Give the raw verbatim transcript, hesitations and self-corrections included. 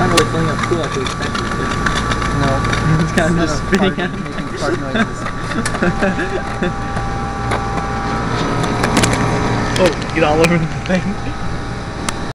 not really filling up cool like we expected to. No. It's kind of just spitting fart, out. making fart noises. Oh, get all over the thing.